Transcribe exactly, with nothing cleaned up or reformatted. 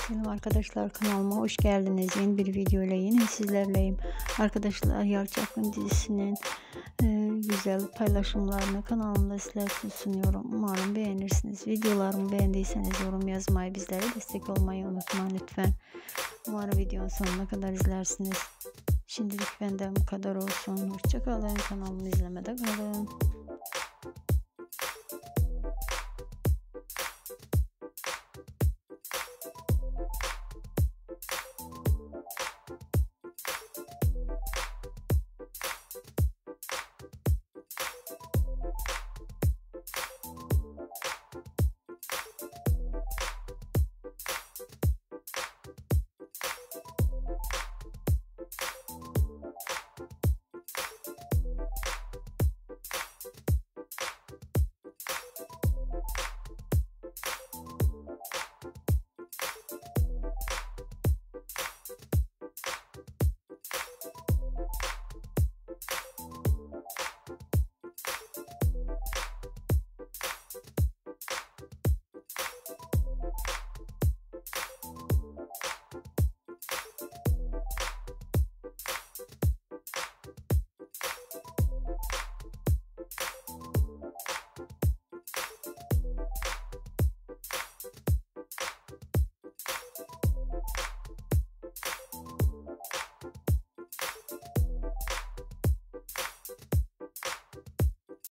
Selam arkadaşlar, kanalıma hoş geldiniz. Yeni bir video ile yine sizlerleyim. Arkadaşlar, Yalı Capkini dizisinin e, güzel paylaşımlarını kanalımda sizler için sunuyorum. Umarım beğenirsiniz. Videolarımı beğendiyseniz yorum yazmayı, bizlere destek olmayı unutmayın lütfen. Umarım videonun sonuna kadar izlersiniz. Şimdilik benden bu kadar olsun. Hoşça kalın. Kanalımı izlemede kalın.